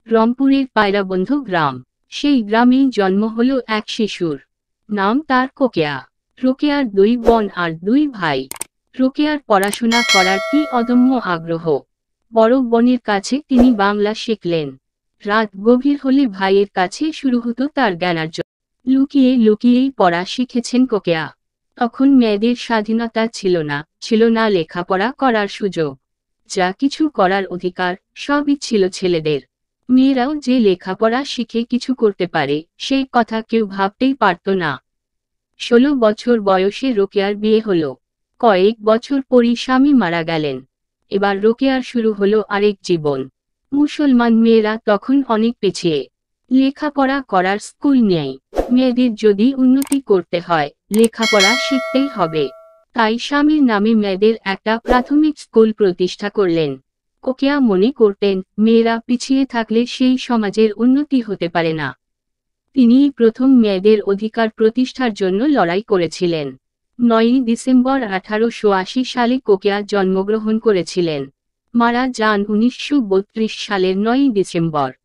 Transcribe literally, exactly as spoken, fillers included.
রংপুরের পায়রাবন্ধু গ্রাম। সেই গ্রামেই জন্ম হলো এক শিশুর। নাম তার কোকেয়া। রোকেয়ার দুই বোন আর দুই ভাই। রোকেয়ার পড়াশোনা করার কি অদম্য আগ্রহ। বড় বোনের কাছে তিনি বাংলা শিখলেন। রাত গভীর হলে ভাইয়ের কাছে শুরু হতো তার জ্ঞানার্জন। লুকিয়ে লুকিয়েই পড়া শিখেছেন কোকেয়া। তখন মেয়েদের স্বাধীনতা ছিল না, ছিল না লেখাপড়া করার সুযোগ। যা কিছু করার অধিকার সবই ছিল ছেলেদের। মেয়েরাও যে লেখাপড়া শিখে কিছু করতে পারে, সেই কথা কেউ ভাবতেই পারত না। ষোলো বছর বয়সে রোকেয়ার বিয়ে হলো। কয়েক বছর পরই স্বামী মারা গেলেন। এবার রোকেয়ার শুরু হলো আরেক জীবন। মুসলমান মেয়েরা তখন অনেক পিছিয়ে। লেখাপড়া করার স্কুল নেই। মেয়েদের যদি উন্নতি করতে হয়, লেখাপড়া শিখতেই হবে। তাই স্বামীর নামে মেয়েদের একটা প্রাথমিক স্কুল প্রতিষ্ঠা করলেন। কোকেয়া মনে করতেন, মেয়েরা পিছিয়ে থাকলে সেই সমাজের উন্নতি হতে পারে না। তিনিই প্রথম মেয়েদের অধিকার প্রতিষ্ঠার জন্য লড়াই করেছিলেন। নয়ই ডিসেম্বর আঠারোশো আশি সালে কোকেয়া জন্মগ্রহণ করেছিলেন। মারা যান উনিশশো বত্রিশ সালের নয়ই ডিসেম্বর।